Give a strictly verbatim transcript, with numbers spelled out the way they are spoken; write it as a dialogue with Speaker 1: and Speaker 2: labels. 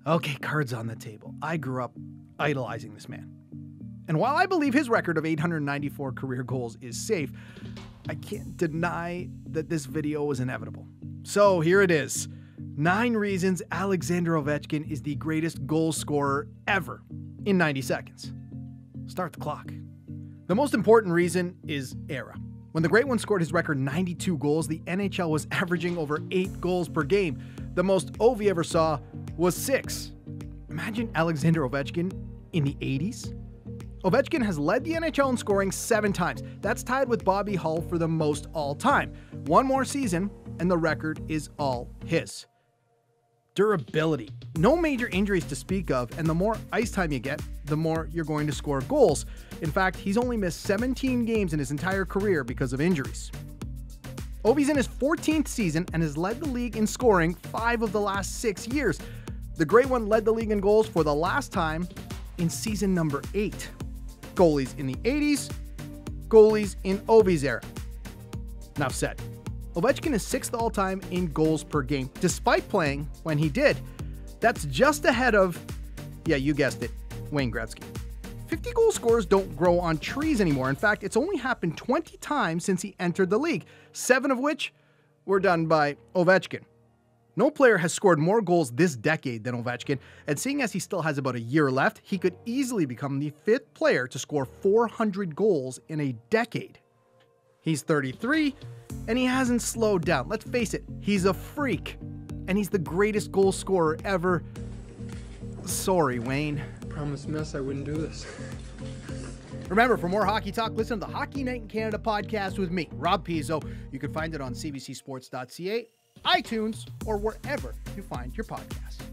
Speaker 1: Okay, cards on the table. I grew up idolizing this man. And while I believe his record of eight hundred ninety-four career goals is safe, I can't deny that this video was inevitable. So here it is. Nine reasons Alexander Ovechkin is the greatest goal scorer ever in ninety seconds. Start the clock. The most important reason is era. When the Great One scored his record ninety-two goals, the N H L was averaging over eight goals per game. The most Ovi ever saw was six. Imagine Alexander Ovechkin in the eighties. Ovechkin has led the N H L in scoring seven times. That's tied with Bobby Hull for the most all time. One more season, and the record is all his. Durability. No major injuries to speak of, and the more ice time you get, the more you're going to score goals. In fact, he's only missed seventeen games in his entire career because of injuries. Ovi's in his fourteenth season and has led the league in scoring five of the last six years. The Great One led the league in goals for the last time in season number eight. Goalies in the eighties, goalies in Ovi's era. Now said. Ovechkin is sixth all-time in goals per game, despite playing when he did. That's just ahead of, yeah, you guessed it, Wayne Gretzky. fifty goal scorers don't grow on trees anymore. In fact, it's only happened twenty times since he entered the league, seven of which were done by Ovechkin. No player has scored more goals this decade than Ovechkin, and seeing as he still has about a year left, he could easily become the fifth player to score four hundred goals in a decade. He's thirty-three, and he hasn't slowed down. Let's face it, he's a freak, and he's the greatest goal scorer ever. Sorry, Wayne.
Speaker 2: Promised Mess I wouldn't do this.
Speaker 1: Remember, for more hockey talk, listen to the Hockey Night in Canada podcast with me, Rob Pizzo. You can find it on c b c sports dot c a, iTunes, or wherever you find your podcasts.